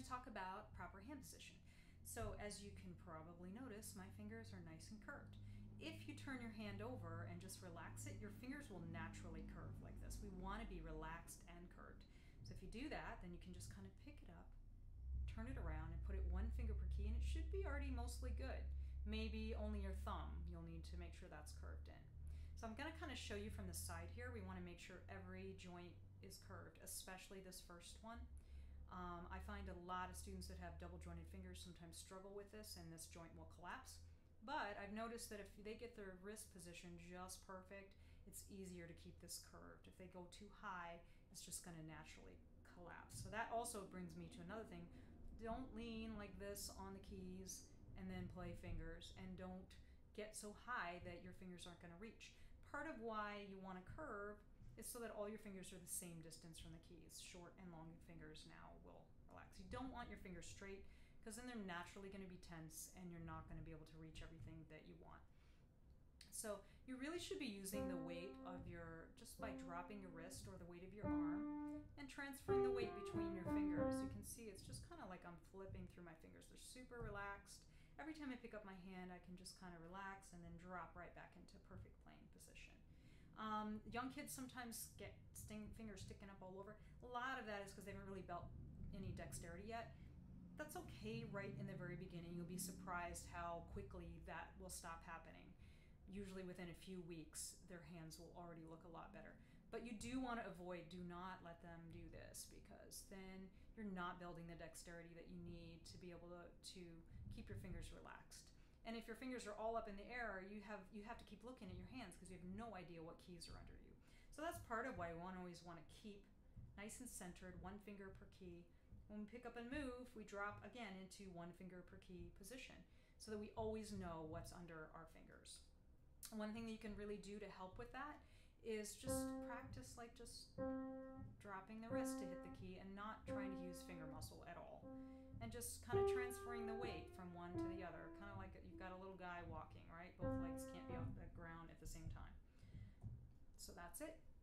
to talk about proper hand position. So as you can probably notice, my fingers are nice and curved. If you turn your hand over and just relax it, your fingers will naturally curve like this. We want to be relaxed and curved. So if you do that, then you can just kind of pick it up, turn it around, and put it one finger per key, and it should be already mostly good. Maybe only your thumb, you'll need to make sure that's curved in. So I'm going to kind of show you from the side here. We want to make sure every joint is curved, especially this first one. I find a lot of students that have double jointed fingers sometimes struggle with this, and this joint will collapse. But I've noticed that if they get their wrist position just perfect, it's easier to keep this curved. If they go too high, it's just going to naturally collapse. So that also brings me to another thing. Don't lean like this on the keys and then play fingers, and don't get so high that your fingers aren't going to reach. Part of why you want to curve is so that all your fingers are the same distance from the keys. Short and long fingers now will relax. You don't want your fingers straight, because then they're naturally going to be tense and you're not going to be able to reach everything that you want. So you really should be using the weight of just by dropping your wrist or the weight of your arm and transferring the weight between your fingers. You can see it's just kind of like I'm flipping through my fingers. They're super relaxed. Every time I pick up my hand, I can just kind of relax and then drop right back into perfect playing position. Young kids sometimes get fingers sticking up all over. A lot of that is because they haven't really built any dexterity yet. That's okay right in the very beginning. You'll be surprised how quickly that will stop happening. Usually within a few weeks, their hands will already look a lot better. But you do want to do not let them do this, because then you're not building the dexterity that you need to be able to keep your fingers relaxed. And if your fingers are all up in the air, you have to keep looking at your hands because you have no idea what keys are under you. So that's part of why we always want to keep nice and centered, one finger per key. When we pick up and move, we drop again into one finger per key position so that we always know what's under our fingers. One thing that you can really do to help with that is just practice like just dropping the wrist to hit the key and not trying to use finger muscle at all. And just kind of transferring the weight from one to the other, kind of like you've got a little guy walking, right? Both legs can't be off the ground at the same time. So that's it.